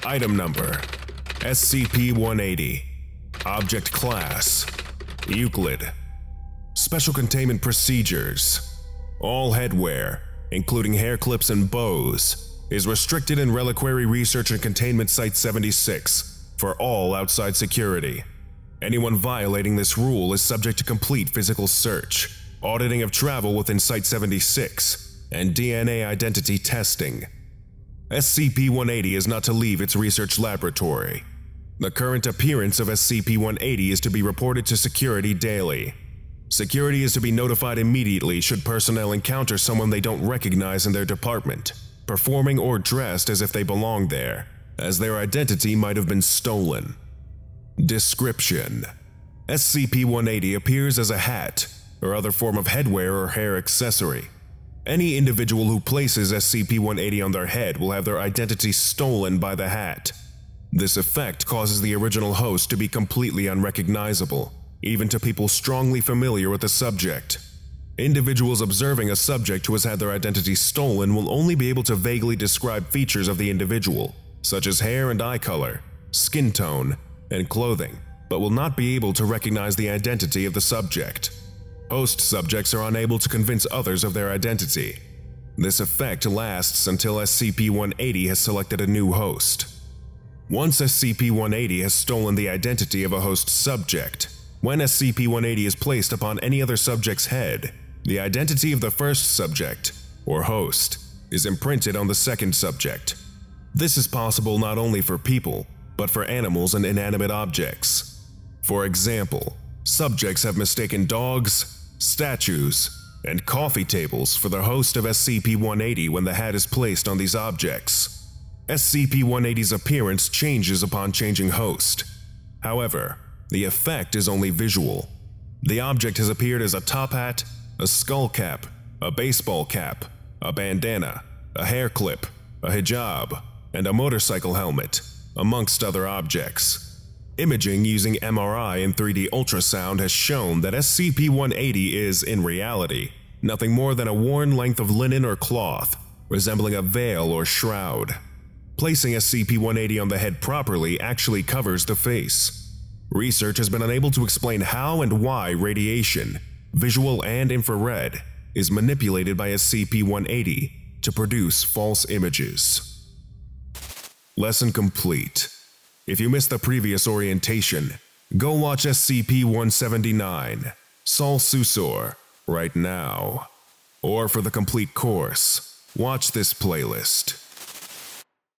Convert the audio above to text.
Item Number: SCP-180. Object Class: Euclid. Special Containment Procedures: all headwear, including hair clips and bows, is restricted in Reliquary Research and Containment Site-76 for all outside security. Anyone violating this rule is subject to complete physical search, auditing of travel within Site-76, and DNA identity testing. SCP-180 is not to leave its research laboratory. The current appearance of SCP-180 is to be reported to security daily. Security is to be notified immediately should personnel encounter someone they don't recognize in their department, performing or dressed as if they belong there, as their identity might have been stolen. Description: SCP-180 appears as a hat or other form of headwear or hair accessory. Any individual who places SCP-180 on their head will have their identity stolen by the hat. This effect causes the original host to be completely unrecognizable, even to people strongly familiar with the subject. Individuals observing a subject who has had their identity stolen will only be able to vaguely describe features of the individual, such as hair and eye color, skin tone, and clothing, but will not be able to recognize the identity of the subject. Host subjects are unable to convince others of their identity. This effect lasts until SCP-180 has selected a new host. Once SCP-180 has stolen the identity of a host subject, when SCP-180 is placed upon any other subject's head, the identity of the first subject, or host, is imprinted on the second subject. This is possible not only for people, but for animals and inanimate objects. For example, subjects have mistaken dogs, statues, and coffee tables for the host of SCP-180 when the hat is placed on these objects. SCP-180's appearance changes upon changing host. However, the effect is only visual. The object has appeared as a top hat, a skull cap, a baseball cap, a bandana, a hair clip, a hijab, and a motorcycle helmet, amongst other objects. Imaging using MRI and 3D ultrasound has shown that SCP-180 is, in reality, nothing more than a worn length of linen or cloth, resembling a veil or shroud. Placing SCP-180 on the head properly actually covers the face. Research has been unable to explain how and why radiation, visual and infrared, is manipulated by SCP-180 to produce false images. Lesson complete. If you missed the previous orientation, go watch SCP-179, Sol Susor, right now. Or for the complete course, watch this playlist.